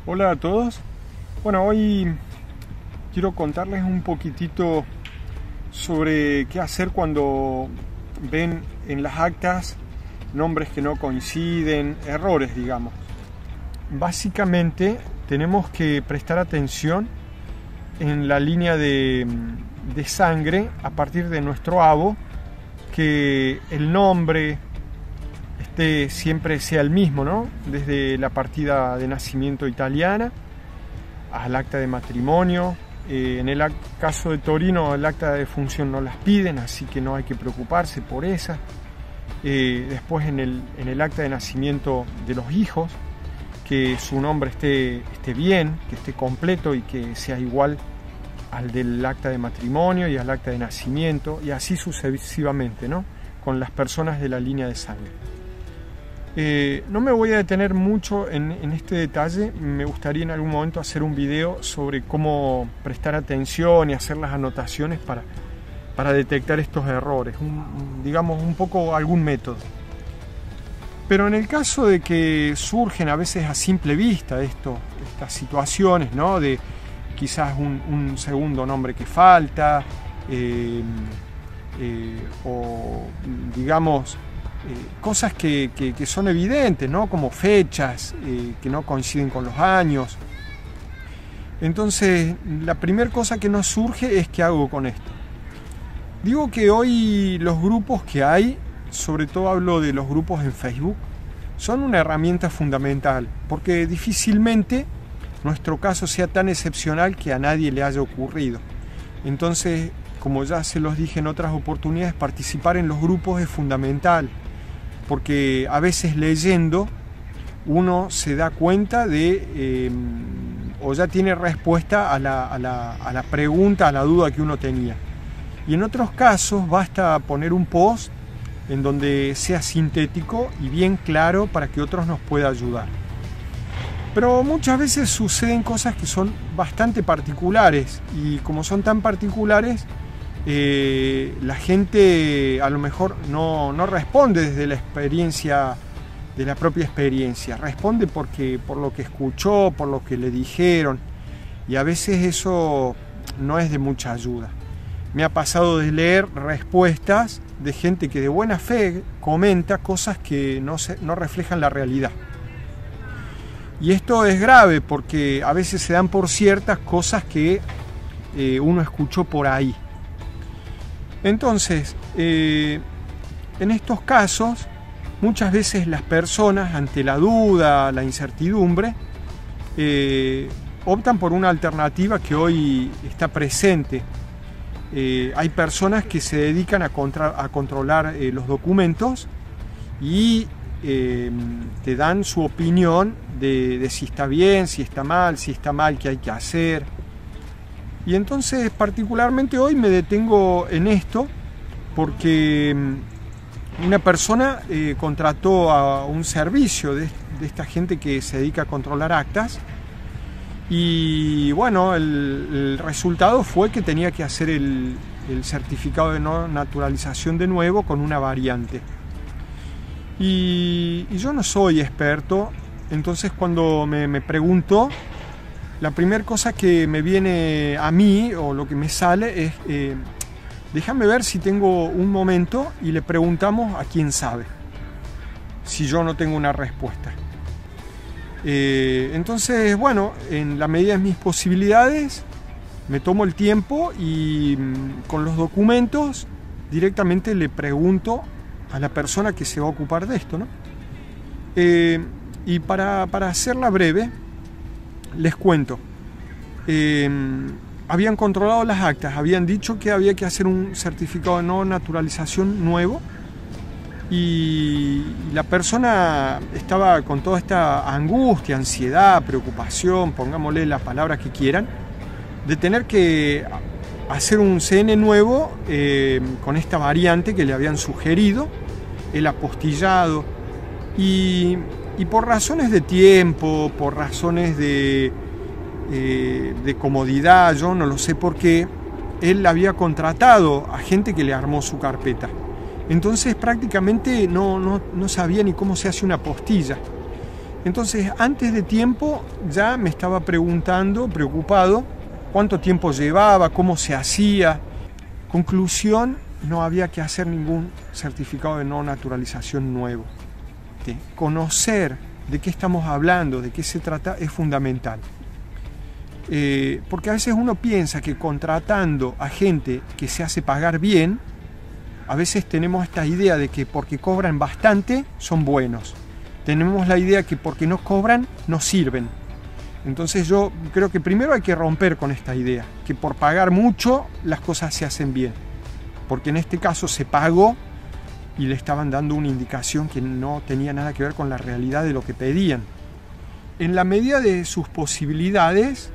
Hola a todos. Bueno, hoy quiero contarles un poquitito sobre qué hacer cuando ven en las actas nombres que no coinciden, errores, digamos. Básicamente tenemos que prestar atención en la línea de sangre a partir de nuestro abo, que el nombre siempre sea el mismo, ¿no? Desde la partida de nacimiento italiana al acta de matrimonio. En el caso de Torino, el acta de defunción no las piden, así que no hay que preocuparse por esa. Después en el acta de nacimiento de los hijos, que su nombre esté bien, que esté completo y que sea igual al del acta de matrimonio y al acta de nacimiento, y así sucesivamente, ¿no? Con las personas de la línea de sangre. No me voy a detener mucho en este detalle. Me gustaría en algún momento hacer un video sobre cómo prestar atención y hacer las anotaciones para detectar estos errores, digamos un poco algún método. Pero en el caso de que surgen a veces a simple vista estas situaciones, ¿no? De quizás un segundo nombre que falta, o digamos cosas que son evidentes, ¿no? Como fechas que no coinciden con los años. Entonces, la primera cosa que nos surge es: ¿qué hago con esto? Digo que hoy los grupos que hay, sobre todo hablo de los grupos en Facebook, son una herramienta fundamental, porque difícilmente nuestro caso sea tan excepcional que a nadie le haya ocurrido. Entonces, como ya se los dije en otras oportunidades, participar en los grupos es fundamental, porque a veces leyendo uno se da cuenta de o ya tiene respuesta a la pregunta, a la duda que uno tenía. Y en otros casos basta poner un post en donde sea sintético y bien claro para que otros nos pueda ayudar. Pero muchas veces suceden cosas que son bastante particulares, y como son tan particulares, la gente a lo mejor no responde desde la experiencia, de la propia experiencia, responde por lo que escuchó, por lo que le dijeron, y a veces eso no es de mucha ayuda. Me ha pasado de leer respuestas de gente que de buena fe comenta cosas que no reflejan la realidad. Y esto es grave porque a veces se dan por ciertas cosas que uno escuchó por ahí. Entonces, en estos casos, muchas veces las personas, ante la duda, la incertidumbre, optan por una alternativa que hoy está presente. Hay personas que se dedican a controlar los documentos y te dan su opinión de si está bien, si está mal, qué hay que hacer. Y entonces particularmente hoy me detengo en esto porque una persona contrató a un servicio de esta gente que se dedica a controlar actas, y bueno, el resultado fue que tenía que hacer el certificado de no naturalización de nuevo con una variante. Y yo no soy experto, entonces cuando me preguntó, la primera cosa que me viene a mí, o lo que me sale, es déjame ver si tengo un momento y le preguntamos a quien sabe, si yo no tengo una respuesta. Entonces, bueno, en la medida de mis posibilidades, me tomo el tiempo y con los documentos directamente le pregunto a la persona que se va a ocupar de esto, ¿no? Y para hacerla breve, les cuento. Habían controlado las actas, habían dicho que había que hacer un certificado de no naturalización nuevo, y la persona estaba con toda esta angustia, ansiedad, preocupación, pongámosle las palabras que quieran, de tener que hacer un CN nuevo con esta variante que le habían sugerido, el apostillado, y por razones de tiempo, por razones de comodidad, yo no lo sé por qué, él había contratado a gente que le armó su carpeta. Entonces prácticamente no sabía ni cómo se hace una apostilla. Entonces, antes de tiempo ya me estaba preguntando, preocupado, cuánto tiempo llevaba, cómo se hacía. Conclusión, no había que hacer ningún certificado de no naturalización nuevo. Conocer de qué estamos hablando, de qué se trata, es fundamental. Porque a veces uno piensa que contratando a gente que se hace pagar bien, a veces tenemos esta idea de que porque cobran bastante son buenos. Tenemos la idea que porque no cobran no sirven. Entonces yo creo que primero hay que romper con esta idea, que por pagar mucho las cosas se hacen bien. Porque en este caso se pagó y le estaban dando una indicación que no tenía nada que ver con la realidad de lo que pedían. En la medida de sus posibilidades,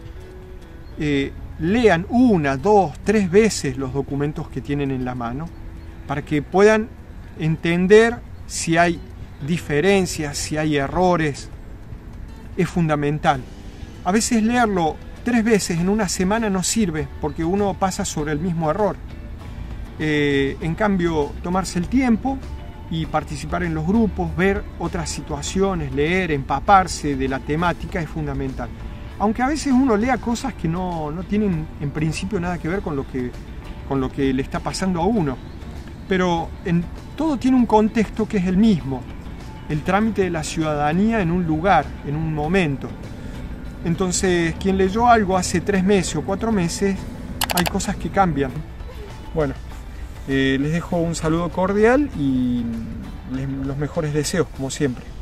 lean 1, 2, 3 veces los documentos que tienen en la mano para que puedan entender si hay diferencias, si hay errores. Es fundamental. A veces leerlo 3 veces en una semana no sirve porque uno pasa sobre el mismo error. En cambio, tomarse el tiempo y participar en los grupos, ver otras situaciones, leer, empaparse de la temática es fundamental. Aunque a veces uno lea cosas que no tienen en principio nada que ver con lo que le está pasando a uno. Pero todo tiene un contexto que es el mismo. El trámite de la ciudadanía en un lugar, en un momento. Entonces, quien leyó algo hace 3 meses o 4 meses, hay cosas que cambian. Bueno, les dejo un saludo cordial y los mejores deseos, como siempre.